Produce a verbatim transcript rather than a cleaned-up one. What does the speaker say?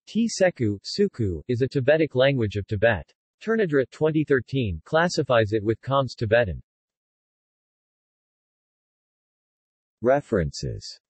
Tseku, Suku, is a Tibetic language of Tibet. Turnedrat twenty thirteen classifies it with Khams Tibetan. References